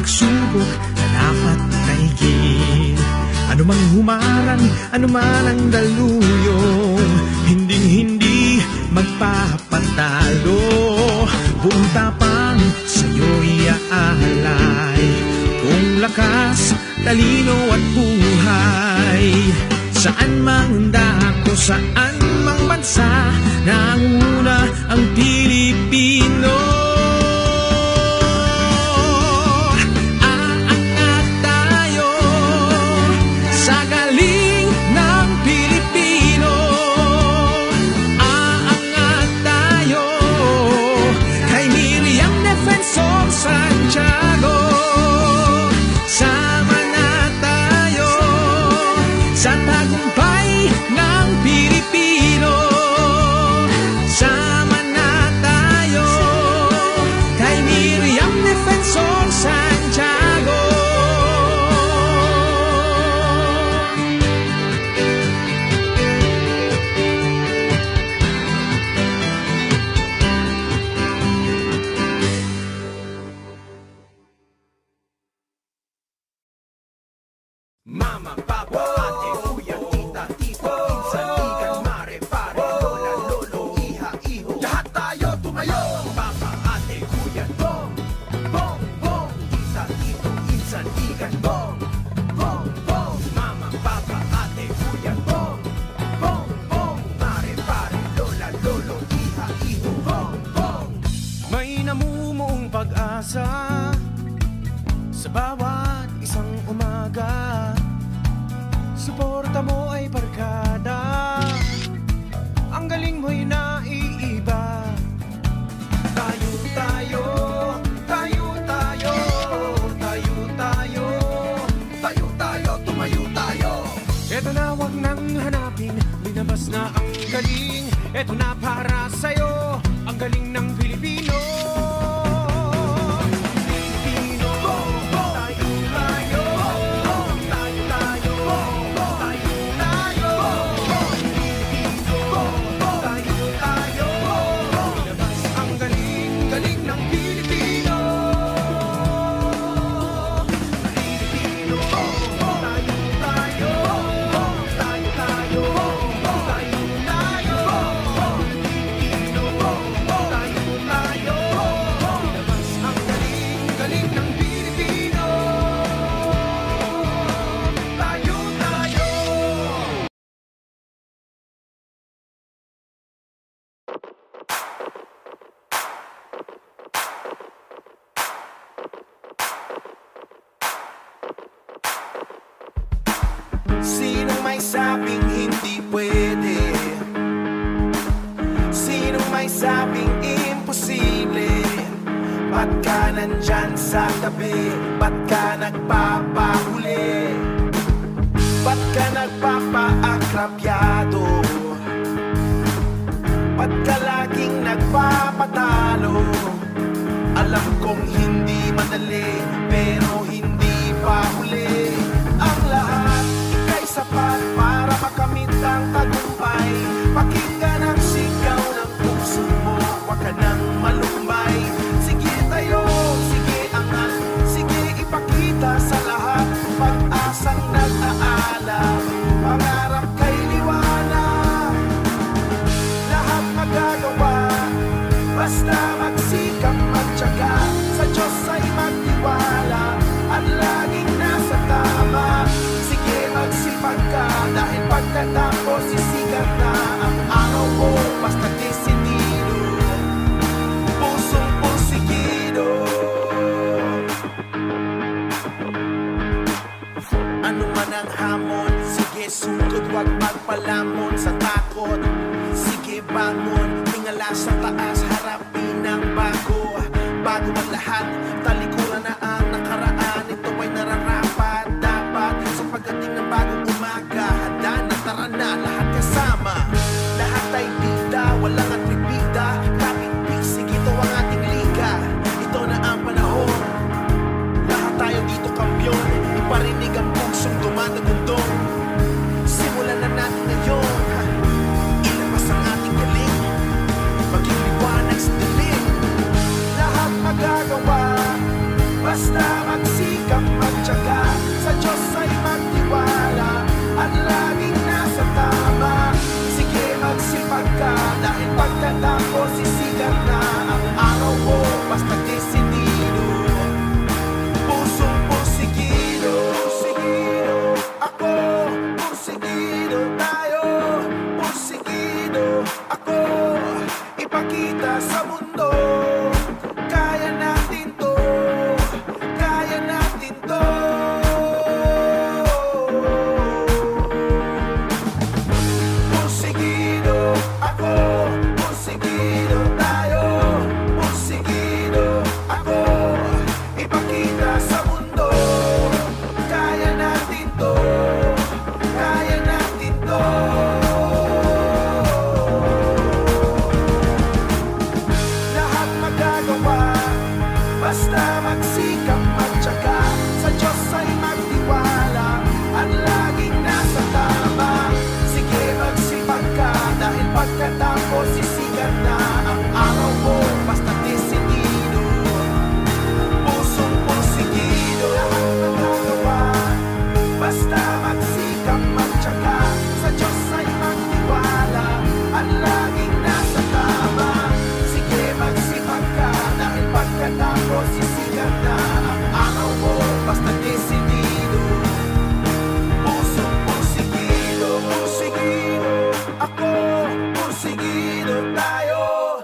pagsubok na dapat daigin. Anumang humarang, anuman ang daluyong, hinding-hindi magpapatalo. Buong tapang sa'yo iaalay, kung lakas, talino at buhay. Saan mang dako, saan mang bansa, nanguna ang Pilipino. Aangat tayo sa galing ng Pilipino. Aangat tayo kay Miriam Defensor Santiago. Sama na tayo sa tagumpay ng Pilipino. Sama na tayo kay Miriam Defensor Santiago. Mama, papa, ate, kuya, tita, tito, pinsan, ikan, mare, pare, lola, lolo, iha, iho. Lahat tayo tumayo! Papa, ate, kuya, bong, bong, bong. Tita, tito, pinsan, ikan, bong, bong, bong. Mama, papa, ate, kuya, bong, bong, bong. Mare, pare, lola, lolo, iha, iho, bong, bong. May namumuong pag-asa sa bawat isang umaga. Suporta mo ay barkada, ang galing mo'y naiiba. Tayo, tayo, tayo, tayo, tayo, tayo, tayo, tayo, tumayo tayo. Eto na, wag nang hanapin, linabas na ang galing. Eto na para sa'yo, ang galing ng Pilipino. Sinong may sabing hindi pwede? Sinong may sabing imposible? Ba't ka nandyan sa tabi? Ba't ka nagpapahuli? Ba't ka nagpapaakrabyado? Ba't ka laging nagpapatalo? Alam kong hindi madali, pero hindi pa huli. Ang lahat sapat para makamit ang tagumpay. Pakinggan ang sigaw ng puso mo, huwag ka nang malumbay. Sige tayo, sige angat, sige ipakita sa lahat. Pag-asang nag-aalab, pangarap kay liwanag. Lahat magagawa, basta magsikap magtyaga. Sa Diyos ay magtiwala, at laging nasa tama. Magsipag ka, dahil pagkatapos sisikat na ang araw mo. Basta desidido, pusong pusigido. Ano man ang hamon, sige sugod, wag magpalamon sa takot. Sige bangon, tingala sa taas, harapin ang bago. Bago ang lahat, talikuran na ang nakaraan. Ito ay nararapat, dapat sa pagdating ng bagong umaga. Handa na, tara na, lahat kasama. Lahat ay bida, walang atribida. Kapit-pisig, ito ang ating liga. Ito na ang panahon, lahat tayo dito kampiyon. Iparinig ang pusong dumadagundong. Simulan na natin ngayon, ilabas ang ating galing, maging liwanag sa dilim. Lahat magagawa, magtyaga, sa Diyos ay magtiwala, at laging nasa tama. Sige, magsipag ka, dahil pagkatapos sisikat na ang araw mo, basta desidido. Pusong pursigido, pursigido ako, pursigido tayo, pursigido ako. Ipakita sa mundo, kaya natin to, kaya natin to. Pursigido ako, pursigido tayo, pursigido ako. Ipakita sa mundo, kaya natin to, kaya natin to. Lahat magagawa, basta magsikap magtyaga, sa Diyos ay magtiwala, at laging nasa tama. Sige, magsipag ka, dahil pagkatapos sisikat na ang araw mo, basta desidido. Pusong pursigido, lahat magagawa, basta magsikap magtyaga, sa Diyos ay magtiwala, at laging nasa tama. Sige, magsipag ka, dahil pagkatapos sisikat na ang araw mo, basta desidido. Pusong pursigido, pursigido ako, pursigido tayo.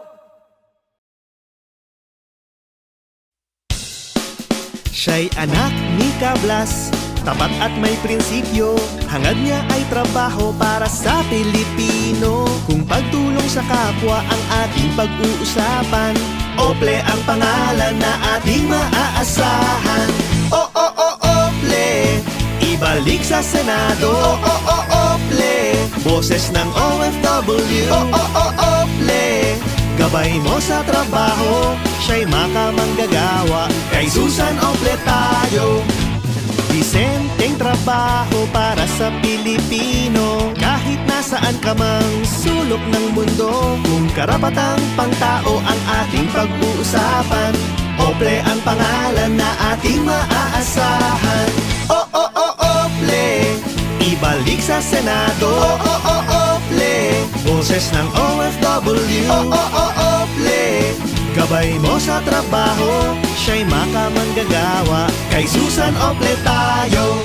Siya'y anak ni Kablas, tapat at may prinsipyo. Hangad niya ay trabaho para sa Pilipino. Kung pagtulong sa kapwa ang ating pag-uusapan, Ople ang pangalan na ating maaasahan. Ople, ibalik sa Senado. Ople, boses ng OFW. Ople, gabay mo sa trabaho, siya'y makamanggagawa. Kay Susan Ople tayo. Disenteng trabaho para sa Pilipino, kahit nasaan ka mang sulok ng mundo. Kung karapatang pangtao ang ating pag-uusapan, Ople ang pangalan na ating maaasahan. Ople, ibalik sa Senado. Ople, boses ng OFW. Ople, gabay mo sa trabaho, siya'y makamanggagawa. Kay Susan Ople tayo.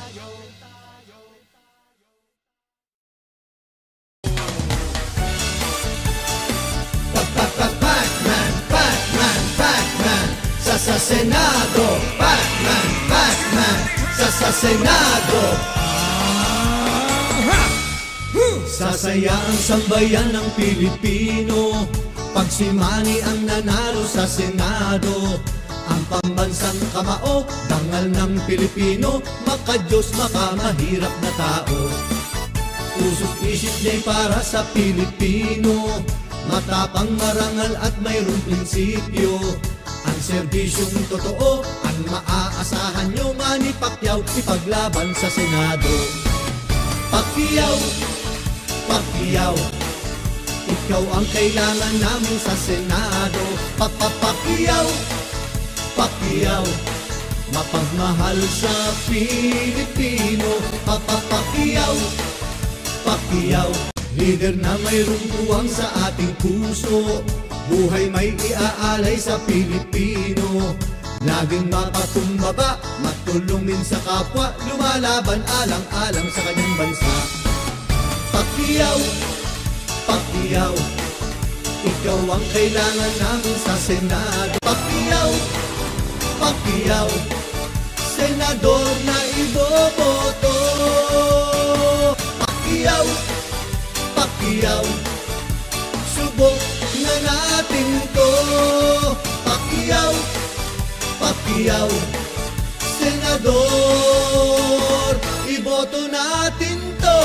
Batman, Batman, Batman, sa Senado. Batman, Batman, sa Senado. Sasaya ang sambayan ng Pilipino pag si Manny ang nanalo sa Senado. Ang pambansang kamao, dangal ng Pilipino, maka-Diyos, maka-mahirap na tao. Puso't isip niya'y para sa Pilipino, matapang, marangal at mayroong prinsipyo. Ang serbisyong totoo, ang maaasahan nyo. Manny Pacquiao, ipaglaban sa Senado. Pacquiao, Pacquiao, ikaw ang kailangan namin sa Senado. Pacquiao, Pacquiao, mapagmahal sa Pilipino. Pacquiao, Pacquiao, leader na mayroong tuwang sa ating puso. Buhay may iaalay sa Pilipino. Laging mapatumbaba, matulungin sa kapwa, lumalaban alang-alang sa kanyang bansa. Pacquiao, Pacquiao, ikaw ang kailangan namin sa Senado. Pacquiao, Pacquiao, senador na iboboto. Pacquiao, Pacquiao, subok na natin to. Pacquiao, Pacquiao, senador, iboto natin to.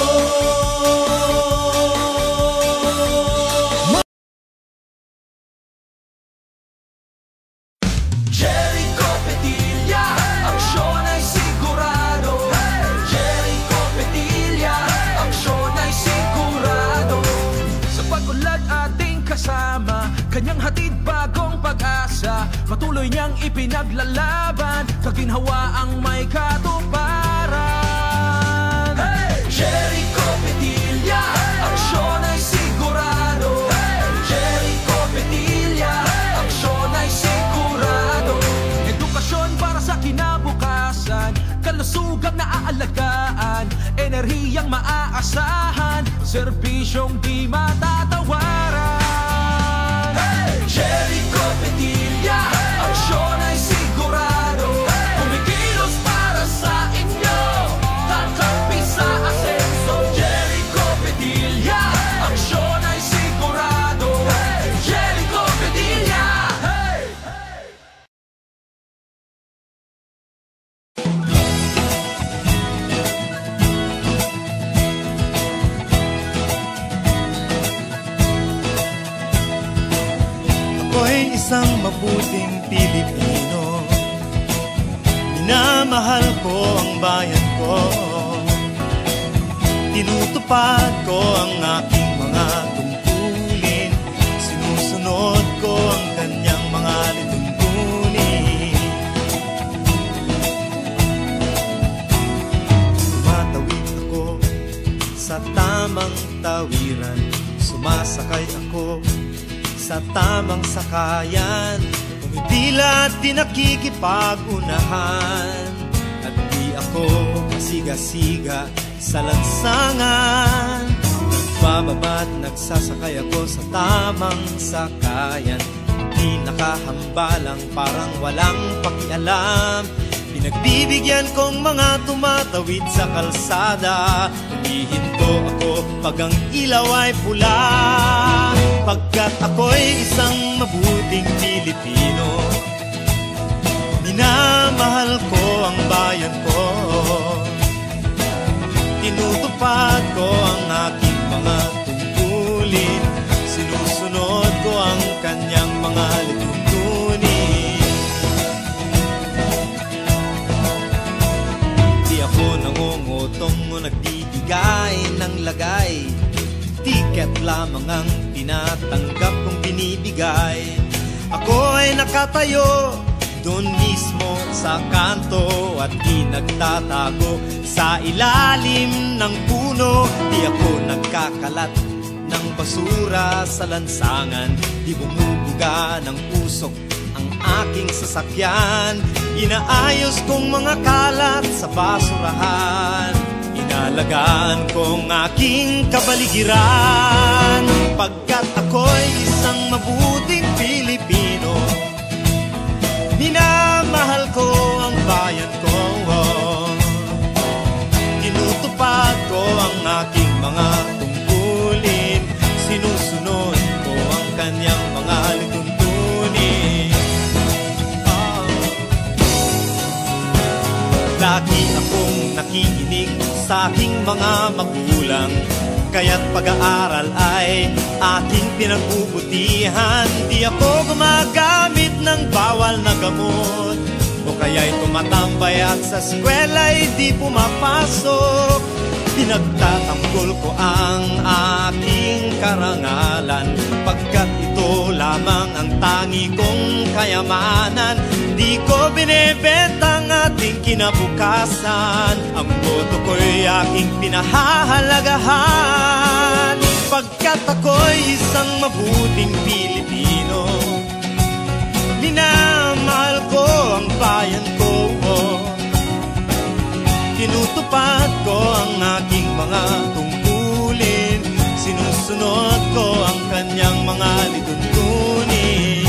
Jericho Petilla, aksyon ay sigurado. Jericho Petilla, aksyon ay sigurado. Sa pag-ulat ating kasama, kanyang hatid bagong pag-asa. Patuloy niyang ipinaglalaban, kaginhawa ang may katuparan. Jericho Petilla, aksyon ay sigurado. Jericho Petilla, aksyon ay sigurado. Edukasyon para sa kinabukasan, kalusugang naaalagaan, enerhiyang maaasahan, serbisyong di matatawaran. Jericho Petilla, aksyon ay sigurado. Kumikilos para sa inyo, kakampi sa asenso. Jericho Petilla, aksyon ay sigurado. Jericho Petilla, Ako'y isang mabuting Pilipino, minamahal ko ang bayan ko, tinutupad ko ang aking mga tungkulin, sinusunod ko ang kanyang mga lituntunin. Tumatawid ako sa tamang tawiran, sumasakay ako sa tamang sakayan, pumipila at di nakikipag-unahan, at di ako masiga-siga sa lansangan. Nagbababa at nagsasakay ako sa tamang sakayan, di nakahambalang parang walang pakialam. Pinagbibigyan kong mga tumatawid sa kalsada, humihinto ako pag ang ilaw ay pula. Pagkat ako'y isang mabuting Pilipino, minamahal ko ang bayan ko, tinutupad ko ang aking mga tungkulin, sinusunod ko ang kanyang mga lituntunin. Di ako nangungutong o nagbibigay ng lagay, tiket lamang ang tinatanggap kong binibigay. Ako ay nakatayo doon mismo sa kanto at di nagtatago sa ilalim ng puno. Di ako nagkakalat ng basura sa lansangan, di bumubuga ng usok ang aking sasakyan. Inaayos kong mga kalat sa basurahan, inalagaan kong aking kabaligiran. Pagkat ako'y isang mabuting Pilipino, minamahal ko ang bayan ko, tinutupad ko ang aking mga tungkulin, sinusunod ko ang kanyang mga lituntunin. Lagi akong nakikinig sa aking mga magulang, kaya't pag-aaral ay aking pinagbubutihan. Di ako gumagamit ng bawal na gamot, o kaya'y tumatambay at sa eskwela'y di pumapasok. Pinagtatanggol ko ang aking karangalan, pagkat ito lamang ang tangi kong kayamanan. Di ko binebenta ang ating kinabukasan, ang boto ko'y aking pinahahalagahan. Pagkat ako'y isang mabuting Pilipino, minamahal ko ang bayan ko, tinutupad ko ang aking mga tungkulin, sinusunod ko ang kanyang mga lituntunin.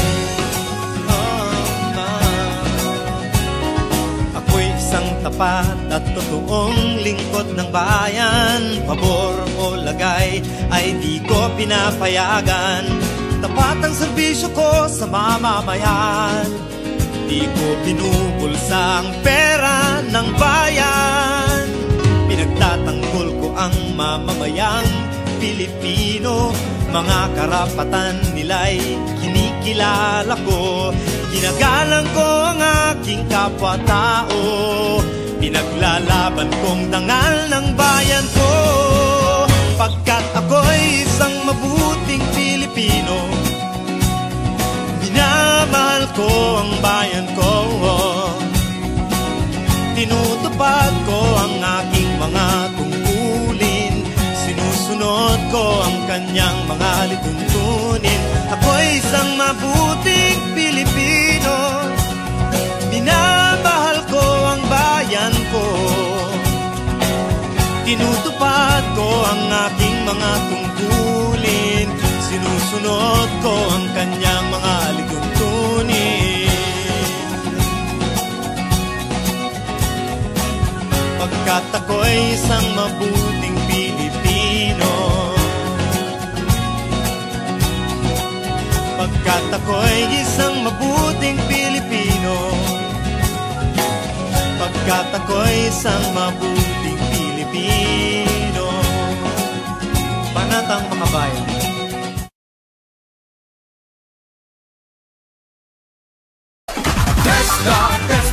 Ako'y isang tapat at totoong lingkod ng bayan, pabor o lagay ay di ko pinapayagan. Tapat ang serbisyo ko sa mamamayan, di ko binubulsa ang pera ng bayan. Pinagtatanggol ko ang mamamayang Pilipino, mga karapatan nila'y kinikilala ko. Ginagalang ko ang aking kapwa-tao, pinaglalaban kong dangal ng bayan ko. Pagkat ako'y isang mabuting Pilipino, ang bayan ko. Tinutupad ko ang aking mga tungkulin, sinusunod ko ang kanyang mga lituntunin. Ako'y isang mabuting Pilipino, minamahal ko ang bayan ko. Tinutupad ko ang aking mga tungkulin, sinusunod ko ang kanyang mga lituntunin. Pagkat ako'y isang mabuting Pilipino, pagkat ako'y isang mabuting Pilipino, pagkat ako'y isang mabuting Pilipino. Panatang Makabayan. Testa